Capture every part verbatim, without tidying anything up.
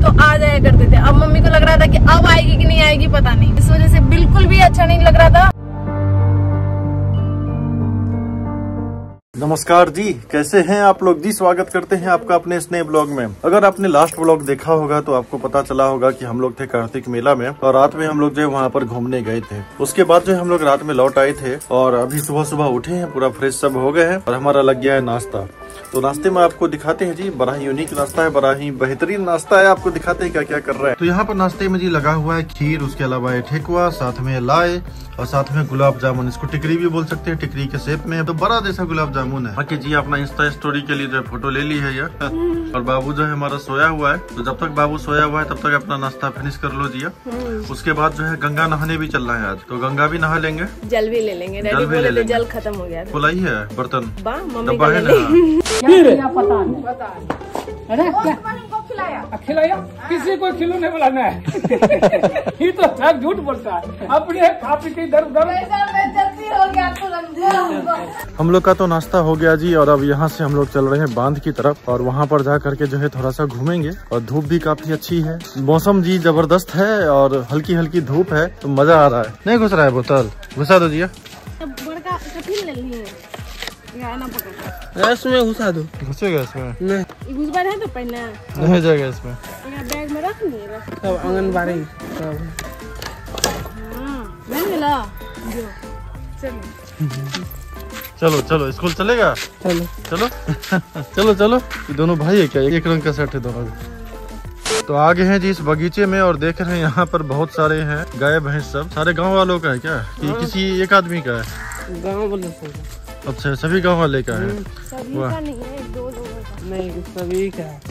तो आ जाया करते थे। अब मम्मी को लग रहा था कि अब आएगी कि नहीं आएगी पता नहीं, इस वजह से बिल्कुल भी अच्छा नहीं लग रहा था। नमस्कार जी, कैसे हैं आप लोग जी। स्वागत करते हैं आपका अपने इस नए ब्लॉग में। अगर आपने लास्ट ब्लॉग देखा होगा तो आपको पता चला होगा कि हम लोग थे कार्तिक मेला में और रात में हम लोग जो है वहाँ पर घूमने गए थे। उसके बाद जो है हम लोग रात में लौट आए थे और अभी सुबह सुबह उठे हैं, पूरा फ्रेश सब हो गए हैं और हमारा लग गया है नाश्ता। तो नाश्ते में आपको दिखाते हैं जी, बड़ा ही यूनिक नाश्ता है, बड़ा ही बेहतरीन नाश्ता है। आपको दिखाते हैं क्या क्या कर रहा है। तो यहाँ पर नाश्ते में जी लगा हुआ है खीर, उसके अलावा है ठेकुआ, साथ में लाए और साथ में गुलाब जामुन। इसको टिकरी भी बोल सकते हैं, टिकरी के शेप में तो बड़ा जैसा गुलाब जामुन है। बाकी जी अपना इंस्टा स्टोरी के लिए जो है फोटो ले ली है ये और बाबू जो है हमारा सोया हुआ है। तो जब तक बाबू सोया हुआ है तब तक अपना नाश्ता फिनिश कर लो जिया। उसके बाद जो है गंगा नहाने भी चलना है आज, तो गंगा भी नहा लेंगे, जल भी ले लेंगे। जल भी ले लेंगे। जल खत्म हो गया, बुलाई है बर्तन डब्बा है ना, पता नहीं पता नहीं अरे खिलाया खिलाया किसी को खिलौने वाला नहीं है। ये तो सब झूठ बोलता है, अपने खा पी के इधर उधर। हम लोग का तो नाश्ता हो गया जी और अब यहाँ से हम लोग चल रहे हैं बांध की तरफ और वहाँ पर जा करके जो है थोड़ा सा घूमेंगे। और धूप भी काफी अच्छी है, मौसम जी जबरदस्त है और हल्की हल्की धूप है, तो मजा आ रहा है। नहीं घुस रहा है बोतल, घुसा दो जी। इसमें घुसा दो, घुसेगा इसमें नहीं घुस बार है तो पहले नहीं जाएगा इसमें। बैग में रख नहीं रख सब आंगनबाड़ी सब नहीं मिला जो चलो चलो स्कूल चलेगा, चलो चलो चलो चलो। ये दोनों भाई है क्या, एक रंग का शर्ट है दोनों। तो आगे हैं जी इस बगीचे में और देख रहे हैं यहाँ पर बहुत सारे हैं गाय भैंस। सब सारे गांव वालों का है क्या कि किसी एक आदमी का है? गाँव वाले। अच्छा, सभी गांव वाले का है। सभी का नहीं है, दो लोगों का। नहीं सभी का है।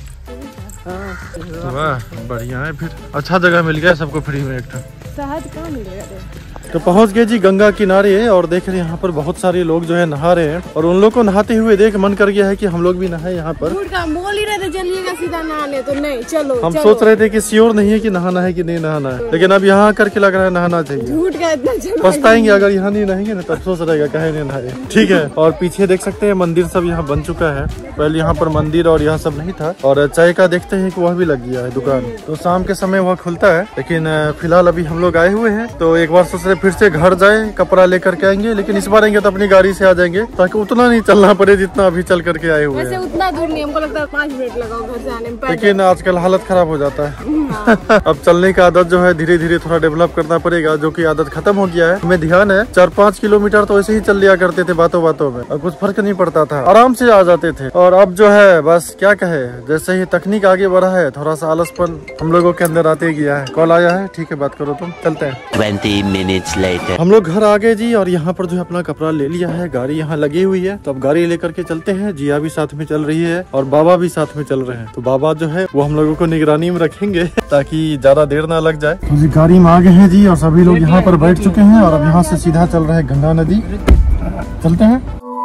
वाह बढ़िया है, फिर अच्छा जगह मिल गया सबको फ्री में। एक शहद कहाँ मिलेगा? तो पहुंच गए जी गंगा किनारे और देख रहे हैं यहाँ पर बहुत सारे लोग जो है नहा रहे हैं और उन लोग को नहाते हुए देख मन कर गया है कि हम लोग भी नहाए यहाँ पर। बोल ही रहे थे चलिएगा सीधा नहाने, तो नहीं चलो। हम चलो। सोच रहे थे कि श्योर नहीं है कि नहाना है कि नहीं नहाना है, लेकिन अब यहाँ करके लग रहा है नहाना चाहिए। झूठ का इतना पछताएंगे अगर यहाँ नहीं नहाएंगे ना, तब सोच रहेगा कहे नहीं नहाए। ठीक है। और पीछे देख सकते हैं मंदिर सब यहाँ बन चुका है। पहले यहाँ पर मंदिर और यहाँ सब नहीं था। और चाय का देखते हैं कि वह भी लग गया है दुकान, तो शाम के समय वह खुलता है। लेकिन फिलहाल अभी हम लोग आए हुए हैं तो एक बार सोच रहे फिर से घर जाए, कपड़ा लेकर के आएंगे, लेकिन इस बार आएंगे तो अपनी गाड़ी से आ जाएंगे ताकि उतना नहीं चलना पड़े जितना अभी चल करके आए हुए हैं। उतना दूर नहीं, हमको लगता है पाँच मिनट लगाओ घर से आने में, लेकिन आजकल हालत खराब हो जाता है। अब चलने का आदत जो है धीरे धीरे थोड़ा डेवलप करना पड़ेगा, जो कि आदत खत्म हो गया है। हमें ध्यान है चार पाँच किलोमीटर तो ऐसे ही चल लिया करते थे बातों बातों में और कुछ फर्क नहीं पड़ता था, आराम से आ जाते थे। और अब जो है बस क्या कहे, जैसे ही तकनीक आगे बढ़ा है थोड़ा सा आलसपन हम लोगों के अंदर आते गया है। कॉल आया है, ठीक है बात करो तुम, चलते हैं। ट्वेंटी मिनट्स लेटर हम लोग घर आ गए जी और यहाँ पर जो है अपना कपड़ा ले लिया है, गाड़ी यहाँ लगी हुई है, तो अब गाड़ी लेकर के चलते हैं। जिया भी साथ में चल रही है और बाबा भी साथ में चल रहे हैं। तो बाबा जो है वो हम लोगों को निगरानी में रखेंगे ताकि ज्यादा देर ना लग जाए। तो जी गाड़ी में आ गए हैं जी और सभी लोग यहाँ पर बैठ चुके हैं और अब यहाँ से सीधा चल रहे हैं गंगा नदी। चलते हैं।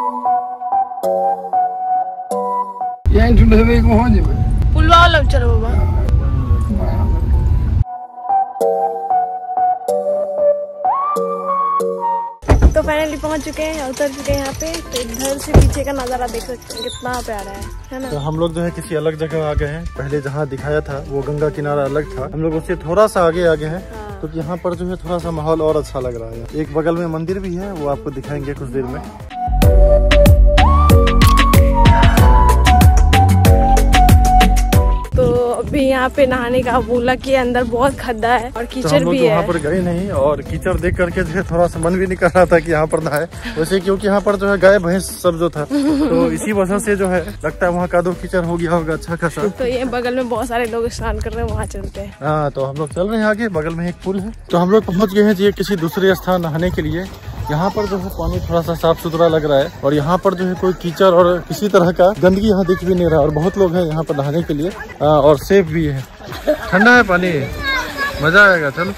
पुलवा लग चलो बाबा। तो फाइनली पहुंच चुके हैं, उतर चुके हैं यहाँ पे। तो इधर से पीछे का नजारा देख सकते हैं कितना प्यारा है, है ना। तो हम लोग जो है किसी अलग जगह आ गए हैं। पहले जहाँ दिखाया था वो गंगा किनारा अलग था, हम लोग उससे थोड़ा सा आगे आ गए हैं। हाँ। तो यहाँ पर जो है थोड़ा सा माहौल और अच्छा लग रहा है। एक बगल में मंदिर भी है, वो आपको दिखाएंगे कुछ देर में। अभी यहाँ पे नहाने का बोला कि अंदर बहुत खड्डा है और कीचड़ तो भी है। वहाँ पर गए नहीं और कीचड़ देख करके जो है थोड़ा सा मन भी नहीं कर रहा था कि यहाँ पर नहाए। वैसे क्योंकि यहाँ पर जो है गाय भैंस सब जो था तो इसी वजह से जो है लगता है वहाँ का दो कीचड़ हो गया होगा अच्छा खासा। तो ये बगल में बहुत सारे लोग स्नान कर रहे हैं, वहाँ चलते हैं। हाँ तो हम लोग चल रहे हैं आगे, बगल में एक पुल है। तो हम लोग पहुँच गए हैं जी किसी दूसरे स्थान नहाने के लिए। यहाँ पर जो है पानी थोड़ा सा साफ सुथरा लग रहा है और यहाँ पर जो है कोई कीचड़ और किसी तरह का गंदगी यहाँ दिख भी नहीं रहा और बहुत लोग हैं यहाँ पर नहाने के लिए और सेफ भी है। ठंडा है पानी, मजा आएगा। चलो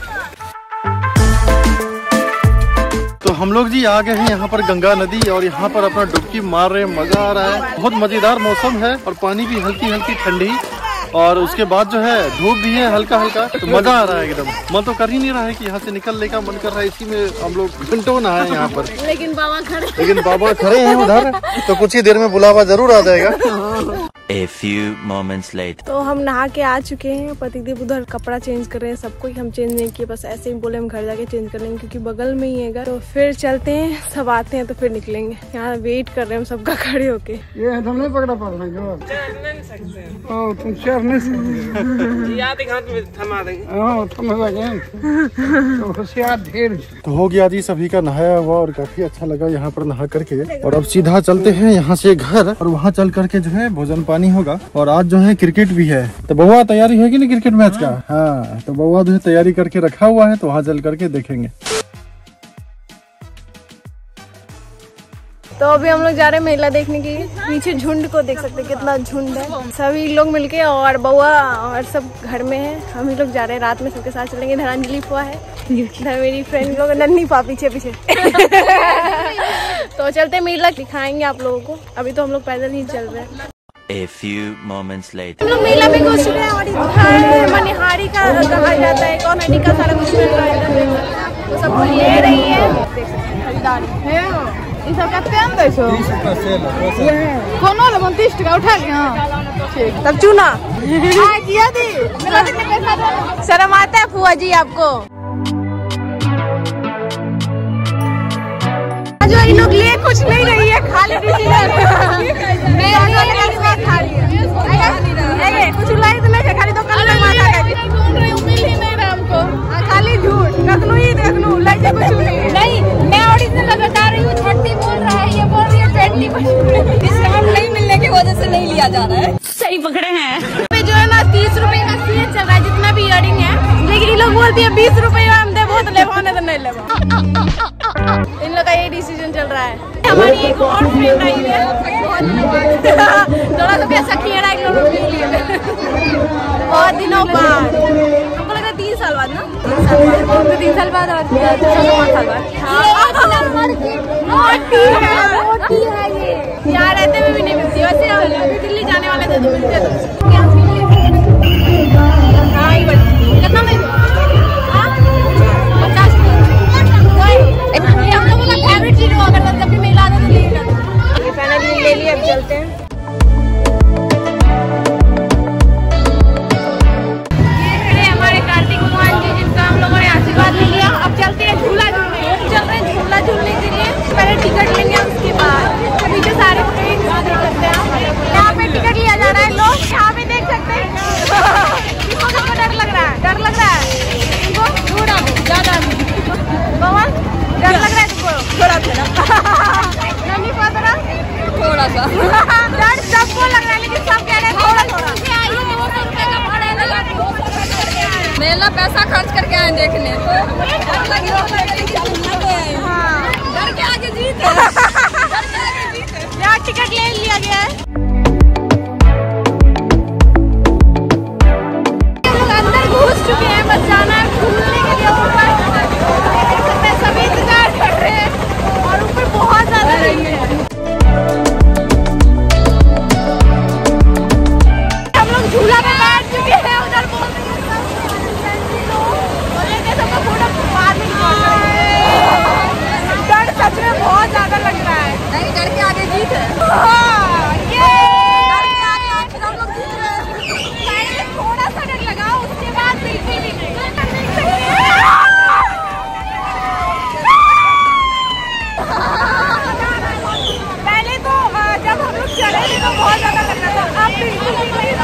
तो हम लोग जी आ गए हैं यहाँ पर गंगा नदी और यहाँ पर अपना डुबकी मार रहे हैं, मजा आ रहा है। बहुत मजेदार मौसम है और पानी भी हल्की हल्की ठंडी और उसके बाद जो है धूप भी है हल्का हल्का, तो मजा आ रहा है एकदम। मन तो कर ही नहीं रहा है कि यहाँ से निकलने का मन कर रहा है, इसी में हम लोग घंटों नहाए यहाँ पर। लेकिन बाबा खड़े लेकिन बाबा खड़े हैं उधर, तो कुछ ही देर में बुलावा जरूर आ जाएगा। A few moments later. तो हम नहा के आ चुके हैं। पतिदेव उधर कपड़ा चेंज कर रहे हैं। सबको हम चेंज नहीं किए, बस ऐसे ही बोले हम घर जाके चेंज कर लेंगे क्योंकि बगल में ही है घर। तो फिर चलते हैं, सब आते हैं तो फिर निकलेंगे। यहाँ वेट कर रहे हैं हम सबका खड़े होके। ये हम नहीं पकड़ा पा रहे हैं। नहीं सकते। ओ तुम चढ़ नहीं सकते। याद एक हाथ में थमा देंगे। हाँ थमा देंगे। तो होशियार ढेर। तो हो गया जी सभी का नहाया हुआ और काफी अच्छा लगा यहाँ पर नहा करके। और अब सीधा चलते हैं यहाँ से घर और वहाँ चल करके जो है भोजन पानी होगा। और आज जो है क्रिकेट भी है। तो बउआ तैयारी है कि नहीं क्रिकेट मैच का? हाँ तो बउआ जो है तैयारी करके रखा हुआ है, तो वहाँ चल करके देखेंगे। तो अभी हम लोग जा रहे हैं मेला देखने के लिए। पीछे झुंड को देख सकते हैं, कितना झुंड है। सभी लोग मिलके और बउआ और सब घर में है। हम ही लोग जा रहे हैं, रात में सबके साथ चलेंगे। इधर अंजलि फुआ है, इधर मेरी फ्रेंड लोग, नन्ही पा पीछे पीछे। तो चलते मेला दिखाएंगे आप लोगों को। अभी तो हम लोग पैदल ही चल रहे हैं। A few moments later. हम लोग मेला में घुस चुके हैं और इधर मनिहारी का कहा जाता है कॉस्मेटिक का सारा कुछ मिल रहा है। तो सब कुछ ले रही है, देख सकते हैं खरीदारी है। ई सब कते आन दै छो? तीस रुपया सेल है। कोनो ले तीस टका उठा लिया। ठीक, तब चुना। आ किया दी। मेरा कितने पैसा दो? शर्म आता है फुआ जी आपको? जो इन लोग लिए कुछ नहीं रही है, खाली डिसीजन। मैं खा रही है, कुछ लाई तो नहीं, खाली तो कल में माता है। ढूंढ रही हूं, मिल ही नहीं रहा हमको। खाली झूठ रखनू ही रखनू, लाई से कुछ नहीं। नहीं, मैं ओरिजिनल लगा रही हूँ। छठी बोल रहा है, ये बोल रही है ट्वेंटी परसेंट डिस्काउंट नहीं मिलने की वजह से नहीं लिया जा रहा है। सही पकड़े हैं। जो है ना तीस रुपए का सेल चल रहा है जितना भी इयरिंग है, लेकिन ये लोग बोलती है बीस रुपए हम दे बहुत ले नहीं तो नहीं ले। इन लोग का ये डिसीजन चल रहा है। हमारी एक और फ्रेंड आई है, थोड़ा सा पैसा खियाड़ा एक लोग मिल लिए बहुत दिनों बाद। हमको लगा तीन साल बाद ना, तो तीन साल बाद और पाँच साल बाद। यहाँ रहते हुए भी नहीं मिलती। वैसे हम दिल्ली जाने वाले थे तो मिलते थे। हाँ ये कितना में पचास हम लोगों का फेवरेट चीज हुआ करता, जब भी मेला आता तो ले लेते। फाइनली ले लिए, अब चलते हैं। ये हमारे कार्तिक भगवान जी जिनका हम लोगों ने आशीर्वाद ले लिया। अब चलते हैं झूला झूलने। चल रहे हैं झूला झूलने के लिए। पहले टिकट लेंगे, उसके बाद पीछे सारे फ्रेंड्स देख सकते हैं। यहाँ पे टिकट लिया जा रहा है। लोग यहाँ पे देख सकते हैं। किसको सबको डर लग रहा है? डर लग रहा है इनको? थोड़ा ज्यादा भगवान डर लग रहा है तुमको? थोड़ा थोड़ा नहीं पता, थोड़ा सा डर सबको लग रहा है, लेकिन सब कह रहे हैं थोड़ा थोड़ा। मेला पैसा खर्च करके आए देखने। हाँ, डर के आगे जीत है। यहाँ टिकट ले लिया गया है। हम लोग अंदर घुस चुके हैं, बस जाना है घूमने के लिए ऊपर। देख सकते हैं सभी इंतजार कर रहे हैं और ऊपर बहुत ज्यादा रही है। हम लोग झूला में बैठ चुके हैं। उधर बोल सबका फोटो बाद में डर सच में बहुत ज्यादा लग रहा है। नहीं, डर के आगे जीत है। थोड़ा सा डर लगा, उसके बाद बिल्कुल भी नहीं। पहले तो जब हम लोग चले थे तो बहुत ज्यादा लग रहा था, अब बिल्कुल भी नहीं।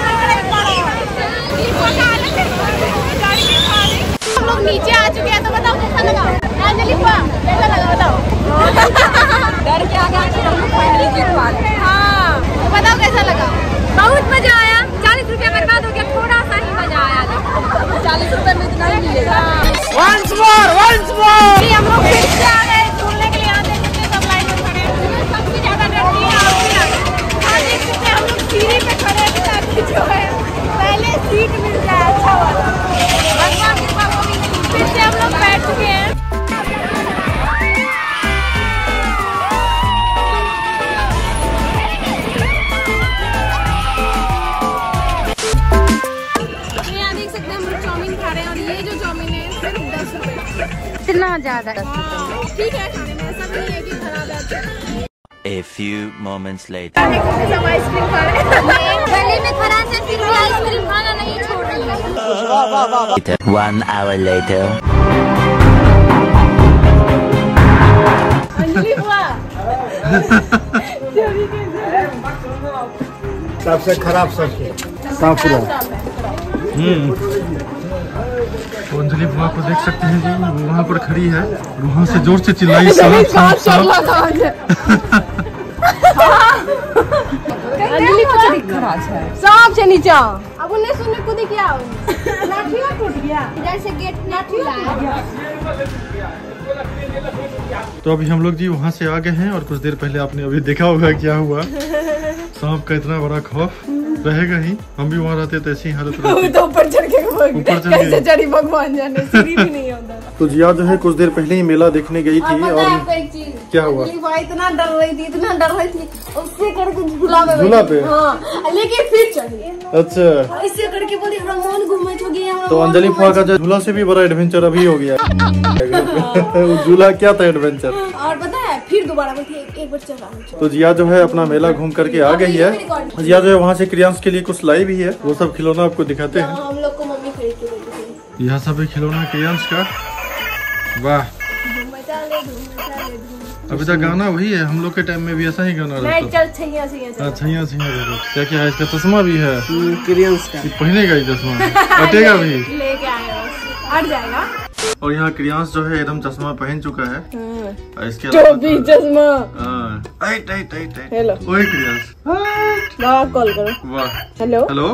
हम लोग नीचे आ चुके हैं, तो बताओ कैसा लगा? अंजलि कैसा लगा बताओ? डर के आगे हम लोग फाइनली जीत पा गए। हाँ, तो बताओ कैसा लगा? बहुत मजा आया। चालीस रुपया बर्बाद हो गया, थोड़ा सा ही मजा आया था। चालीस रुपए में इतना ही मिलेगा। Once more, once more. हम लोग फिर से आ गए झूलने के लिए। यहाँ देख सकते हैं सब लाइन में खड़े हैं। सबसे ज्यादा डरती है आप भी आ गए। यहाँ देख सकते हैं हम लोग सीढ़ी पे खड़े हैं ताकि जो है पहले सीट मिल जाए अच्छा वाला। भगवान की कृपा होगी। फिर से हम लोग बैठ चुके हैं। यहाँ देख सकते हैं हम लोग चाउमीन खा रहे हैं और ये जो चाउमीन है सिर्फ दस रुपए। इतना ज्यादा ठीक है, खाने में ऐसा भी नहीं है कि खराब है। A few moments later. सब आइसक्रीम खा रहे हैं। गले में खराश है फिर भी आइसक्रीम खाना नहीं छोड़ रही है। One hour later. अंजलि बुआ सबसे खराब सबसे साफ हम्म तो अंजलि बुआ को देख सकते हैं जी, वो वहाँ पर खड़ी है और वहाँ से जोर से चिल्लाई सांप सांप सांप। अंजलि को खराब है सांप से नीचा। अब उन्हें सुनने को दी क्या लाठिया टूट गया इधर से गेट लाठिया तो अभी हम लोग जी वहाँ से आ गए हैं और कुछ देर पहले आपने अभी देखा होगा क्या हुआ। सांप का इतना बड़ा खौफ रहेगा ही, हम भी वहाँ रहते तो ऐसी हालत रहती। तो ऊपर चढ़ के ऊपर चढ़ कैसे चढ़ी भगवान जाने, सीढ़ी भी नहीं होता। तो जिया जो है कुछ देर पहले ही मेला देखने गई थी और, और एक चीज क्या हुआ, इतना डर रही थी इतना डर रही थी उससे करके झूला में झूला पे हाँ, लेकिन फिर चढ़ी। अच्छा इससे करके बोली हमारा मन घूमे हो गया। तो अंजलि फुआ का जो झूला से भी बड़ा एडवेंचर अभी हो गया। झूला क्या था एडवेंचर। और पता है फिर दोबारा एक, एक बार चढ़ा। तो जिया जो है अपना मेला घूम करके आ गई है। जिया जो है वहाँ से क्रियांश के लिए कुछ लाई भी है, वो सब खिलौना आपको दिखाते हैं। हम लोग को मम्मी खरीद के देती थी। यह सब है खिलौना क्रियांश का। वाह अभी तक गाना वही है, हम लोग के टाइम में भी ऐसा ही गाना रहता था। छैया छैया छैया छैया क्या क्या है, इसका चश्मा भी है क्रियांश का, पहनेगा ही चश्मा, हटेगा भी लेके आए हट जाएगा। और यहाँ क्रियांश जो है एकदम चश्मा पहन चुका है। और इसके टोपी चश्मा हेलो वही क्रियांश वाह कॉल करो वाह हेलो हेलो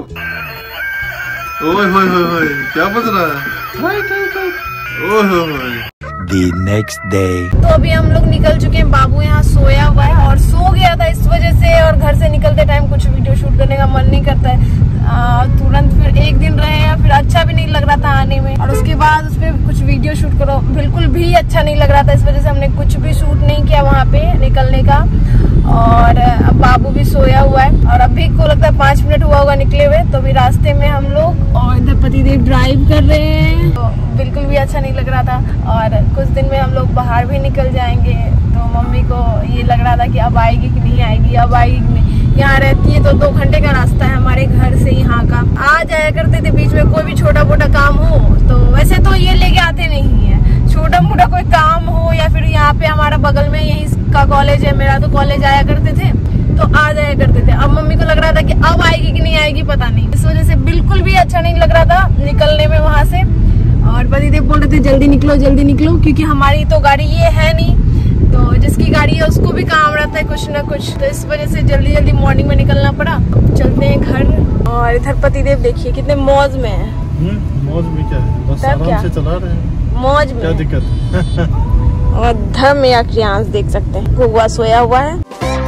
ओए होए होए होए क्या बज रहा है ओए होए होए। The next day. तो अभी हम लोग निकल चुके हैं, बाबू यहाँ सोया हुआ है और सो गया था इस वजह से, और घर से निकलते टाइम कुछ वीडियो शूट करने का मन नहीं करता है। आ, तुरंत फिर एक दिन रहे या फिर अच्छा भी नहीं लग रहा था आने में, और उसके बाद उस पर कुछ वीडियो शूट करो बिल्कुल भी अच्छा नहीं लग रहा था, इस वजह से हमने कुछ भी शूट नहीं किया वहाँ पे निकलने का। और अब बाबू भी सोया हुआ है और अभी को लगता है पाँच मिनट हुआ होगा निकले हुए। तो अभी रास्ते में हम लोग और इधर पतिदेव ड्राइव कर रहे हैं, तो बिल्कुल भी अच्छा नहीं लग रहा था। और कुछ दिन में हम लोग बाहर भी निकल जाएंगे, तो मम्मी को ये लग रहा था कि अब आएगी कि नहीं आएगी, अब आएगी कि नहीं। यहाँ रहती है तो दो घंटे का रास्ता है हमारे घर से यहाँ का, आ जाया करते थे बीच में कोई भी छोटा मोटा काम हो तो। वैसे तो ये लेके आते नहीं है, छोटा मोटा कोई काम हो या फिर यहाँ पे हमारा बगल में यही का कॉलेज है मेरा, तो कॉलेज आया करते थे तो आ जाया करते थे। अब मम्मी को लग रहा था कि अब आएगी कि नहीं आएगी पता नहीं, इस वजह से बिल्कुल भी अच्छा नहीं लग रहा था निकलने में वहाँ से। और पतिदेव बोल रहे थे जल्दी निकलो जल्दी निकलो, क्योंकि हमारी तो गाड़ी ये है नहीं, तो जिसकी गाड़ी है उसको भी काम रहता है कुछ ना कुछ, तो इस वजह से जल्दी जल्दी मॉर्निंग में निकलना पड़ा। चलते हैं घर। और इधर पतिदेव देखिए कितने मौज में है। मौज में क्या है, बस आराम से चला रहे हैं, मौज में क्या दिक्कत। और धर्म या क्रियांश देख सकते हैं, गुआ सोया हुआ है।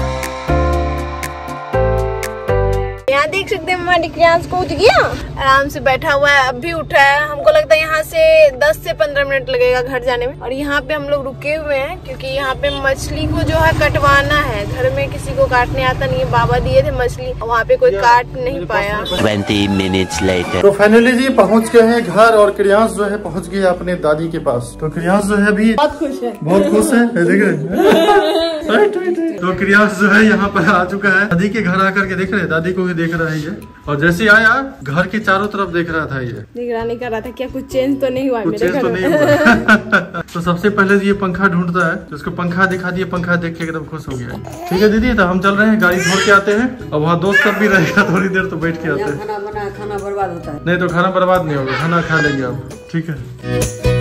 यहाँ देख सकते हैं हमारी क्रियांश को उठ गया, आराम से बैठा हुआ है, अब भी उठा है। हमको लगता है यहाँ से दस से पंद्रह मिनट लगेगा घर जाने में। और यहाँ पे हम लोग रुके हुए हैं क्योंकि यहाँ पे मछली को जो है कटवाना है, घर में किसी को काटने आता नहीं है, बाबा दिए थे मछली, वहाँ पे कोई काट नहीं पाया। Twenty minutes later. तो फाइनली जी पहुँच गए हैं घर और क्रियांश जो है पहुँच गया अपने दादी के पास। तो क्रियांश जो है भी बहुत खुश है, बहुत खुश है, देख रहे। तो क्रियांश जो है यहाँ पर आ चुका है, दादी के घर आकर के देख रहे, दादी को भी देख रहा है ये, और जैसे आया घर के चारों तरफ देख रहा था ये, निगरानी कर रहा था क्या कुछ चेंज तो नहीं हुआ है कुछ मेरे चेंज घर तो में। नहीं हुआ। तो सबसे पहले ये पंखा ढूंढता है, तो उसको पंखा दिखा दिया, पंखा देख के एकदम खुश हो गया। ठीक है दीदी, तो हम चल रहे हैं, गाड़ी छोड़ के आते हैं। और वहाँ दोस्त सब भी रहेगा, थोड़ी देर तो बैठ के आते हैं। खाना बना खाना बर्बाद होता है। नहीं तो खाना बर्बाद नहीं होगा, खाना खा लेंगे आप। ठीक है।